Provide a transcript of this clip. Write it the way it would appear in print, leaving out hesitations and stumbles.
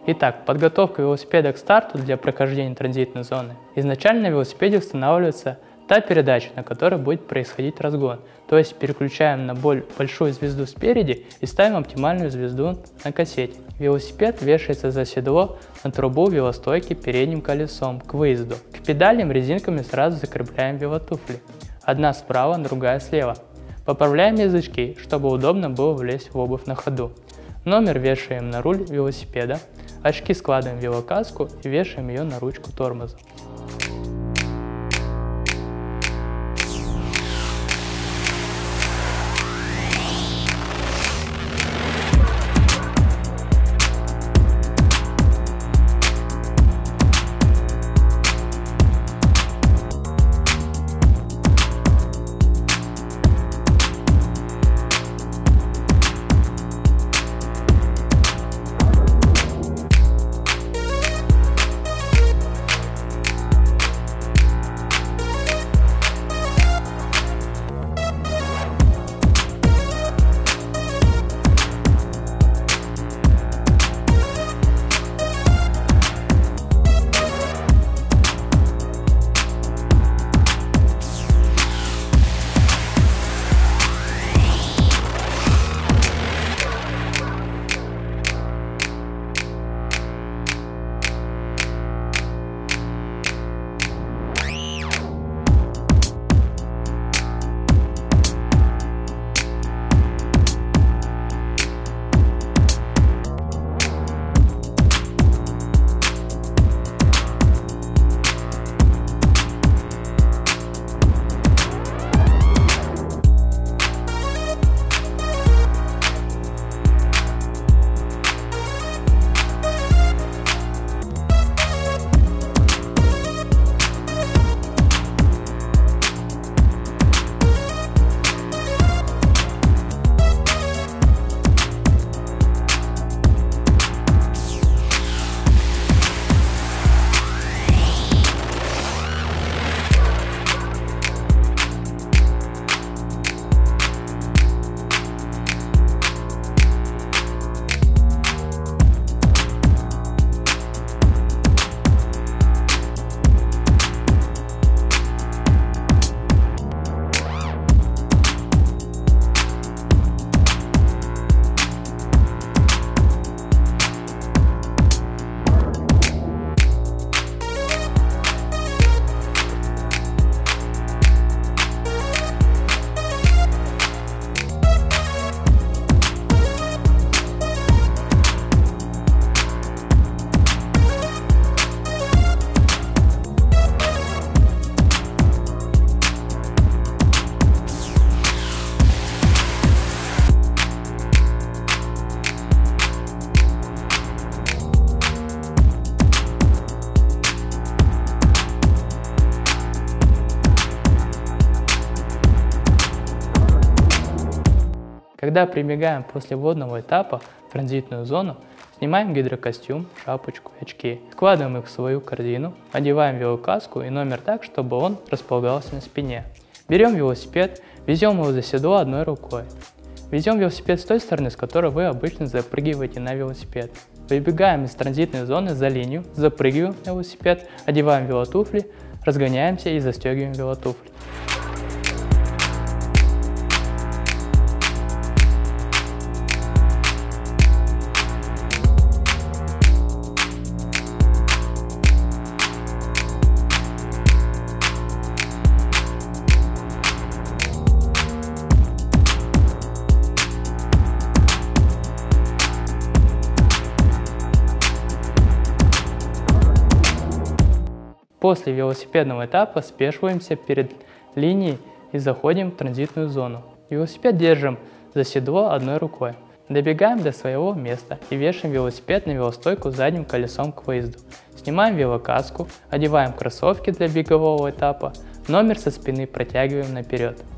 Итак, подготовка велосипеда к старту для прохождения транзитной зоны. Изначально на велосипеде устанавливается та передача, на которой будет происходить разгон. То есть переключаем на большую звезду спереди и ставим оптимальную звезду на кассете. Велосипед вешается за седло на трубу велостойки передним колесом к выезду. К педалям резинками сразу закрепляем велотуфли. Одна справа, другая слева. Поправляем язычки, чтобы удобно было влезть в обувь на ходу. Номер вешаем на руль велосипеда. Очки складываем в велокаску и вешаем ее на ручку тормоза. Когда прибегаем после водного этапа в транзитную зону, снимаем гидрокостюм, шапочку и очки, складываем их в свою корзину, одеваем велокаску и номер так, чтобы он располагался на спине. Берем велосипед, везем его за седло одной рукой. Везем велосипед с той стороны, с которой вы обычно запрыгиваете на велосипед. Выбегаем из транзитной зоны за линию, запрыгиваем на велосипед, одеваем велотуфли, разгоняемся и застегиваем велотуфли. После велосипедного этапа спешиваемся перед линией и заходим в транзитную зону. Велосипед держим за седло одной рукой. Добегаем до своего места и вешаем велосипед на велостойку задним колесом к выезду. Снимаем велокаску, одеваем кроссовки для бегового этапа, номер со спины протягиваем наперед.